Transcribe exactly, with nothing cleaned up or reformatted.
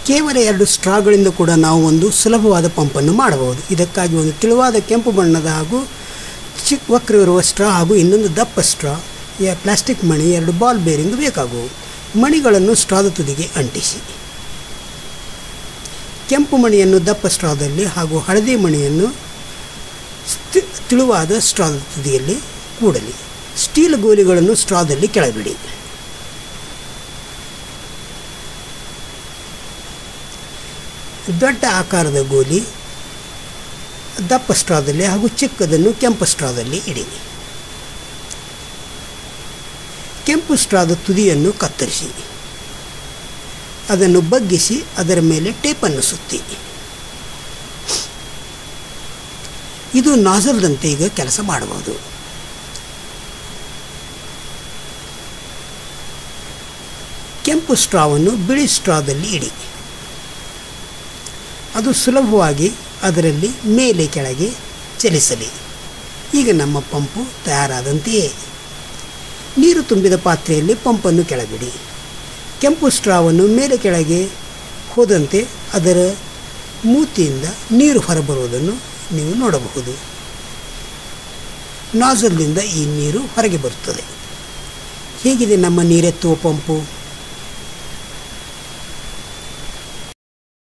ಕೇವಲ ಎರಡು ಸ್ಟ್ರಾಗಳಿಂದ ಕೂಡ ನಾವು ಒಂದು ಸುಲಭವಾದ ಪಂಪನ್ನು ಮಾಡಬಹುದು. ಇದಕ್ಕಾಗಿ ಒಂದು ತೆಳುವಾದ ಕೆಂಪು ಬಣ್ಣದ ಹಾಗೂ ಚಿಕ್ಕ ವಕ್ರವಿರುವ ಸ್ಟ್ರಾ ಹಾಗೂ ಇನ್ನೊಂದು ದಪ್ಪ ಸ್ಟ್ರಾ, ಪ್ಲಾಸ್ಟಿಕ್ ಮಣಿ, ಎರಡು ಬಾಲ್ ಬೇರಿಂಗ್ ಬೇಕಾಗುವು. ಮಣಿಗಳನ್ನು ಸ್ಟ್ರಾದ ತುದಿಗೆ ಅಂಟಿಸಿ. ಕೆಂಪು ಮಣಿಯನ್ನು ದಪ್ಪ ಸ್ಟ್ರಾದಲ್ಲಿ ಹಾಗೂ ಹಳದಿ ಮಣಿಯನ್ನು ತೆಳುವಾದ ಸ್ಟ್ರಾದ ತುದಿಯಲ್ಲಿ ಕೂಡಲಿ. ಸ್ಟೀಲ್ ಗೋಲಿಗಳನ್ನು ಸ್ಟ್ರಾದಲ್ಲಿ ಕೆಳಬಿಡಿ. ದೊಡ್ಡ ಆಕಾರದ ಗೋಲಿ ದಪ್ಪ ಸ್ಟ್ರಾದಲ್ಲಿ ಹಾಗೂ ಚಿಕ್ಕದನ್ನು ಕೆಂಪು ಸ್ಟ್ರಾದಲ್ಲಿ ಇಡಿ. ಕೆಂಪು ಸ್ಟ್ರಾದ ತುದಿಯನ್ನು ಕತ್ತರಿಸಿ ಅದನ್ನು ಬಗ್ಗಿಸಿ ಅದರ ಮೇಲೆ ಟೇಪನ್ನು ಸುತ್ತಿ. ಇದು ನಾಜಲ್ದಂತೆ ಈಗ ಕೆಲಸ ಮಾಡಬಹುದು. ಕೆಂಪು ಸ್ಟ್ರಾವನ್ನು ಬಿಳಿ ಸ್ಟ್ರಾದಲ್ಲಿ ಇಡಿ. ಅದು ಸುಲಭವಾಗಿ ಅದರಲ್ಲಿ ಮೇಲೆ ಕೆಳಗೆ ಚಲಿಸಲಿ. ಈಗ ನಮ್ಮ ಪಂಪು ತಯಾರಾದಂತೆಯೇ. ನೀರು ತುಂಬಿದ ಪಾತ್ರೆಯಲ್ಲಿ ಪಂಪನ್ನು ಕೆಳಬಿಡಿ. ಕೆಂಪು ಸ್ಟ್ರಾವನ್ನು ಮೇಲೆ ಕೆಳಗೆ ಹೋದಂತೆ ಅದರ ಮೂತಿಯಿಂದ ನೀರು ಹೊರಬರುವುದನ್ನು ನೀವು ನೋಡಬಹುದು. ನಾಜಲ್ನಿಂದ ಈ ನೀರು ಹೊರಗೆ ಬರುತ್ತದೆ. ಹೇಗಿದೆ ನಮ್ಮ ನೀರೆತ್ತುವ ಪಂಪು?